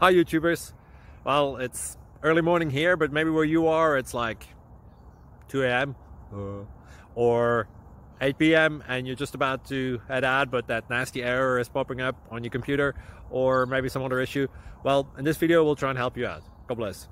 Hi YouTubers. Well, it's early morning here, but maybe where you are it's like 2 a.m. or 8 p.m. and you're just about to head out, but that nasty error is popping up on your computer, or maybe some other issue. Well, in this video we'll try and help you out. God bless.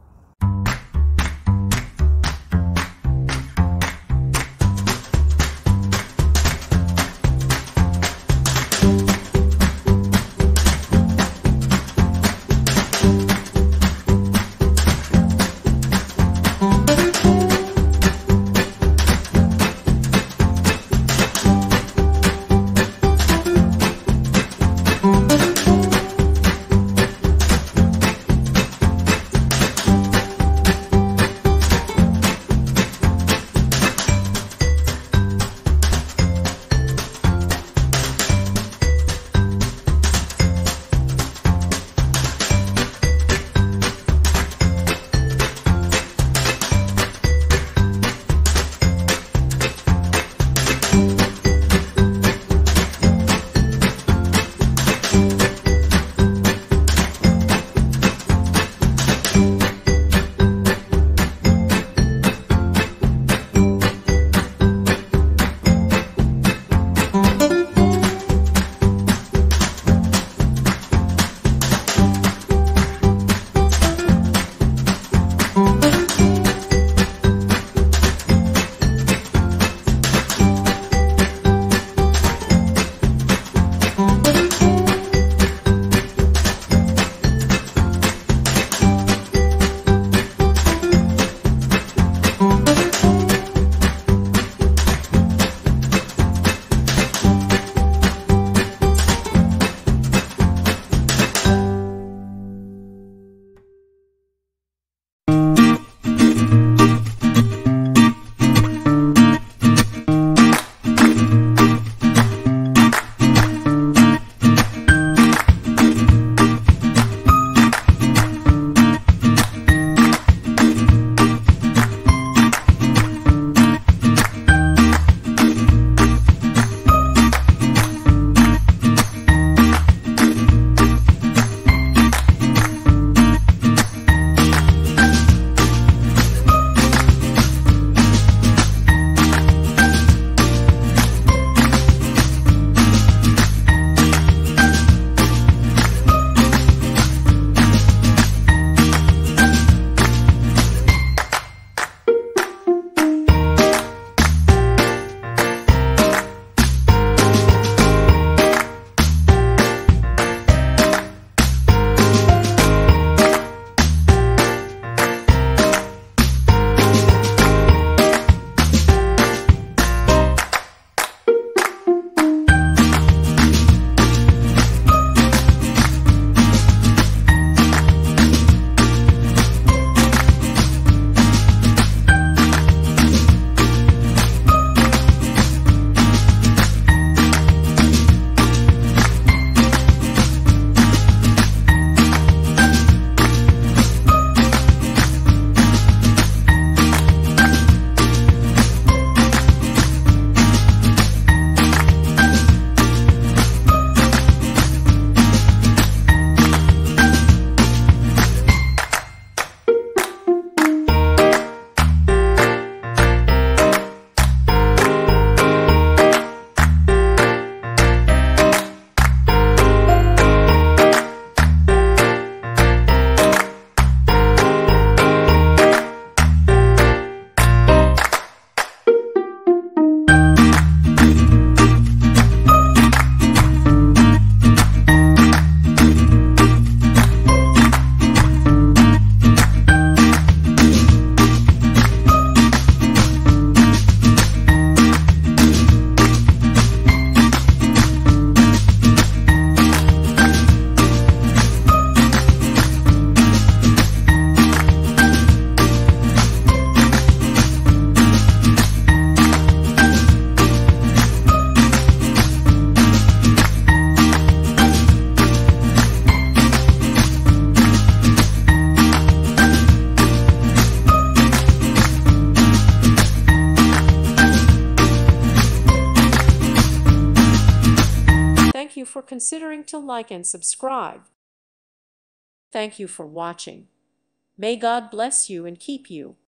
Thank you for considering to like and subscribe. Thank you for watching. May God bless you and keep you.